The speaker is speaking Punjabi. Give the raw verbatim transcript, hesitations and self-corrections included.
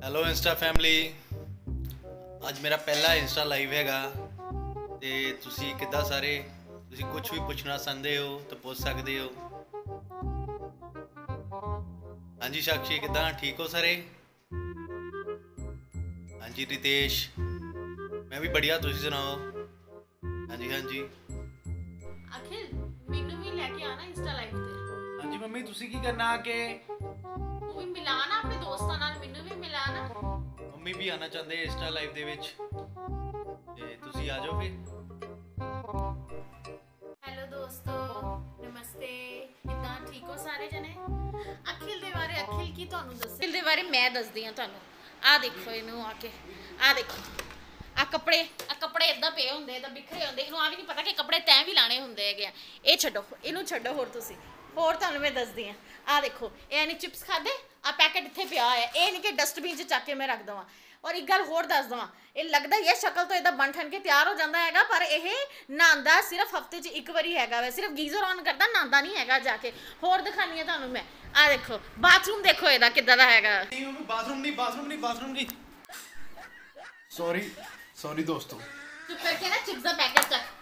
ਹੈਲੋ ਇੰਸਟਾ ਫੈਮਿਲੀ, ਅੱਜ ਮੇਰਾ ਪਹਿਲਾ ਇੰਸਟਾ ਲਾਈਵ ਹੈਗਾ ਤੇ ਤੁਸੀਂ ਕਿੱਦਾਂ ਸਾਰੇ ਤੁਸੀਂ ਕੁਝ ਵੀ ਪੁੱਛਣਾ ਚਾਹੁੰਦੇ ਹੋ ਤਾਂ ਪੁੱਛ ਸਕਦੇ ਹੋ। ਹਾਂਜੀ ਸਾਕਸ਼ੀ, ਕਿੱਦਾਂ ਠੀਕ ਹੋ ਸਾਰੇ? ਹਾਂਜੀ ਰਿਤੇਸ਼, मैं भी बढ़िया, तुसी सुनाओ? हाँ जी हाँ जी। अखिल मेनू भी लेके आना इंस्टा लाइव ते। हाँ जी मम्मी, तुसी की करना आके? तू भी मिलाना अपने दोस्तां नाल, मेनू भी मिलाना। मम्मी भी आना चाहते हैं इंस्टा लाइव दे विच ते तुसी आ जाओ फिर। हेलो दोस्तों, नमस्ते, किदां ठीक हो सारे जने? अखिल दे बारे अखिल की ਤੁਹਾਨੂੰ ਦੱਸ अखिल दे बारे मैं ਦੱਸਦੀ ਆ ਤੁਹਾਨੂੰ। ਆ ਦੇਖੋ ਇਹਨੂੰ ਆ ਕੇ, ਆ ਦੇਖੋ ਆ ਕੱਪੜੇ, ਆ ਕੱਪੜੇ ਇਦਾਂ ਪਏ ਹੁੰਦੇ, ਇਦਾਂ ਬਿਖਰੇ ਹੁੰਦੇ, ਇਹਨੂੰ ਆ ਵੀ ਨਹੀਂ ਪਤਾ ਕਿ ਕੱਪੜੇ ਤੈਂ ਵੀ ਲਾਣੇ ਹੁੰਦੇ ਹੈਗੇ ਆ। ਇਹ ਛੱਡੋ, ਇਹਨੂੰ ਛੱਡੋ। ਹੋਰ ਤੁਸੀਂ ਹੋਰ ਤੁਹਾਨੂੰ ਮੈਂ ਦੱਸਦੀ ਆ। ਆ ਦੇਖੋ, ਇਹ ਨਹੀਂ ਚਿਪਸ ਖਾਦੇ, ਆ ਪੈਕੇਟ ਇੱਥੇ ਪਿਆ ਹੋਇਆ, ਇਹ ਨਹੀਂ ਕਿ ਡਸਟਬਿਨ 'ਚ ਚੱਕ ਕੇ ਮੈਂ ਰੱਖ ਦਵਾਂ। ਔਰ ਇੱਕ ਗੱਲ ਹੋਰ ਦੱਸ ਦਵਾਂ, ਇਹ ਲੱਗਦਾ ਇਹ ਸ਼ਕਲ ਤੋਂ ਇਹਦਾ ਬਣ ਠਣ ਕੇ ਤਿਆਰ ਹੋ ਜਾਂਦਾ ਹੈਗਾ, ਪਰ ਇਹ ਨਹਾਉਂਦਾ ਸਿਰਫ ਹਫਤੇ 'ਚ ਇੱਕ ਵਾਰੀ ਹੈਗਾ ਵੈ, ਸਿਰਫ ਗੀਜ਼ਰ ਔਨ ਕਰਦਾ, ਨਹਾਉਂਦਾ ਨਹੀਂ ਹੈਗਾ ਜਾ ਕੇ। ਹੋਰ ਦਿਖਾਨੀ ਆ ਤੁਹਾਨੂੰ ਮੈਂ, ਆ ਦੇਖੋ ਬਾਥਰੂਮ, ਦੇਖੋ ਇਹਦਾ ਕਿੱਦਾਂ ਦਾ ਹੈਗਾ। ਨਹੀਂ ਮੰਮੀ, ਬਾਥਰੂਮ ਨਹੀਂ ਬਾਥਰੂਮ ਨਹੀਂ ਬਾਥਰੂਮ ਨਹੀਂ, ਸੌਰੀ ਸੌਰੀ ਦੋਸਤੋ। ਚੁੱਪ ਕਰਕੇ ਨਾ ਚਿਪਸ ਦਾ ਪੈਕੇਟ ਚੱਕ।